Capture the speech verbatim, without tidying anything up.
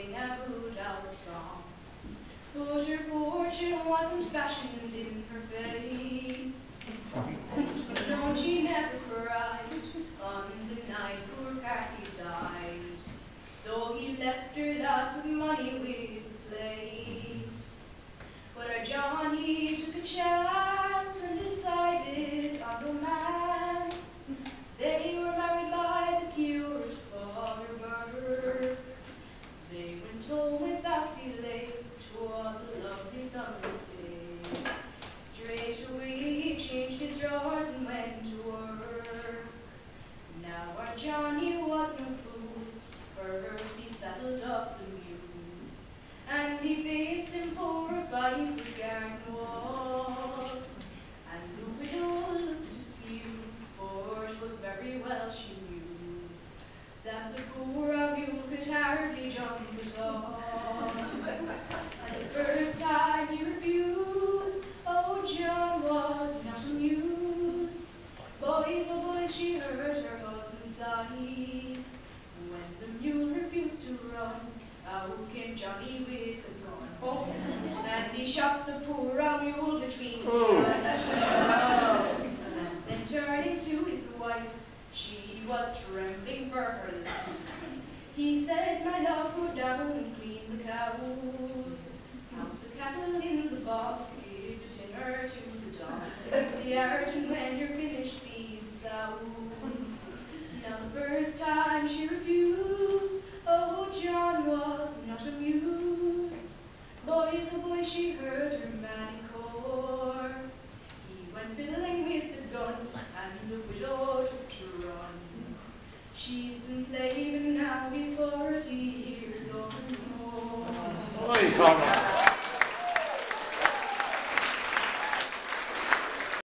sing a good old song. But her fortune wasn't fashioned in her face. But no, she never cried on the night poor Carthy died, though he left her lots of money with the place. But our Johnny took a chance and decided on romance. They were married by the cure to Father Burr. They went home without delay. 'Twas a lovely summer's day. Straight away he changed his drawers and went to work. Now our Johnny was no fool. First he saddled up the mule, and he faced him for a five-foot garden wall. And the widow looked askew, for it was very well she knew that the poor old mule could hardly jump at all. And the first time he refused, oh, John was not amused. Boys, oh boys, she heard her husband sigh. When the mule refused to run, out came Johnny with a gun. Oh. And he shot the poor old mule between oh. the eyes. Then turning to his wife, she was trembling for her life. He said, my love, go down and clean the cows. Count the cattle in the bog, give the dinner to the dogs. Sweep the yard, and when you're finished, feed the sows. Now the first time she refused, oh, John was not amused. Boys, oh boys, she heard her manicore. He went fiddling with the gun, and the widow took to run. She's been slaving now, he's forty years old. Oh, you can't